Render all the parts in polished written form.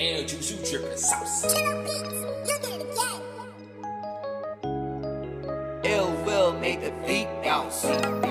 And juice, you dripping sauce. Ill will make the beat bounce.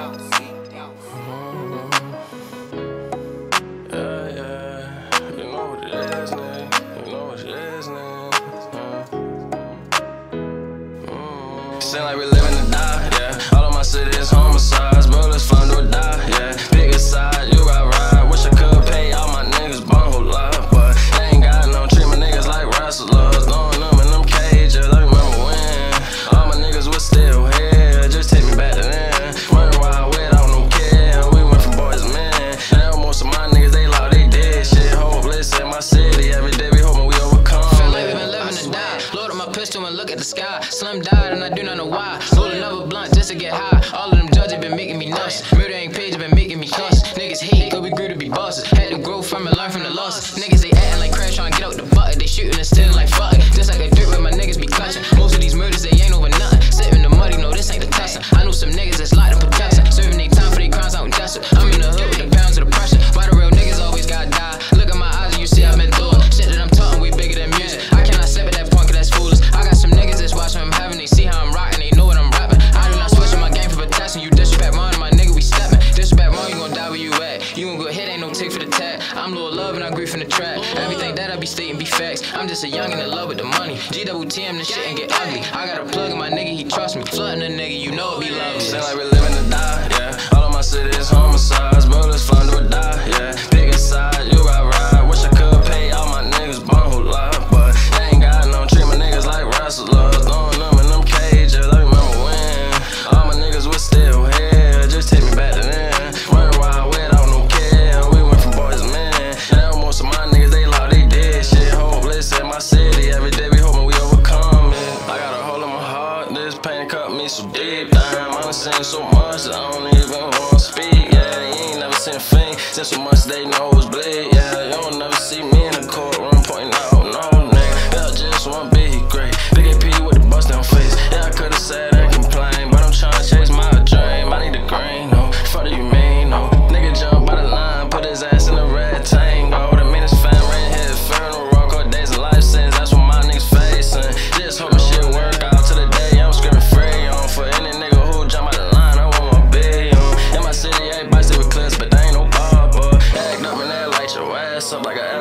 Seem like we living to die, yeah. All of my city is homicides, bullets flying to a die, yeah. Pick a side, you ride. Wish I could pay all my niggas bone whole lot, but they ain't got no treat my niggas like wrestlers. Throwing them in them cages, I remember when all my niggas was still here. Just take me back to then. Running wild without no care. We went from boys to men. Now most of my niggas, they loud, they dead. Shit hopeless in my city. Every day we hoping we overcome. Feel like we been living to die. Load up my pistol and look at the sky. Slim died and I do not know why. Roll another blunt just to get high. All of them judges been making me nuts. Murder ain't page been making me cuss. Niggas hate cause we grew to be bosses. Had to grow from and learn from the losses. Niggas they acting like crash trying to get out the bucket. They shooting and stealing like fuck it. Just like a dirt where my niggas be clutching. Most of these murders they ain't over nothing. Sitting in the muddy, no this ain't the tussle. I know some niggas that's locked in protection. Serving they time for they crimes out in desert. I'm in the hood with the pounds of the pressure. Why the real niggas always gotta die? Look at my eyes and you see I've been through it. Shit that I'm talking way bigger than music. I cannot step at that point cause that's foolish. I got some niggas that's watching from heaven. They see how I'm rocking, they know what I'm rapping. I do not switch in my game for protection. You disrespect mine, my nigga, we stepping. Disrespect wrong, you gon' die where you at. You gon' go hit, ain't no tick for the tag. I'm Lil Love and I grieve from the track. Everything that I be stating be facts. I'm just a youngin' in love with the money. GWTM, this shit ain't get ugly. I got a plug in my nigga, he trust me. Flooding a nigga, you know it be lovely. Seem like we living to die, yeah. All of my city is homicides, bullets flying to a die, yeah. Pick a side, you ride. Wish I could pay all my niggas bone whole lot, but they ain't got no treat my niggas like wrestlers. Throwing them in them cages, I remember when all my niggas was still here. Just take me back to then. Running wild without no care. We went from boys to men. Now most of my niggas, they loud, they dead. Shit hopeless in my city. Every day we hoping we overcome it. I got a hole in my heart. This pain cut me so deep. Damn, I done seen so much that I don't even wanna speak. Yeah, you ain't never seen a thing. Seen so much they know it's bleed. Yeah, you don't never see me in the courtroom pointing out no nigga. Yeah, just one big great. Big AP with the bust down face. Yeah, I could've said and complained, but I'm trying to chase my dream. I need the green, no. Fuck do you mean, no? Nigga jump by the line, put his ass in the red tango. The meanest fan ran hit funeral, court days of life sentence. That's what my niggas facing. Just hope my shit work out to the day I'm screaming free on. For any nigga who jump by the line, I want my billion. In my city, everybody say we clips, but they ain't no barber. Act up and act like your ass up like a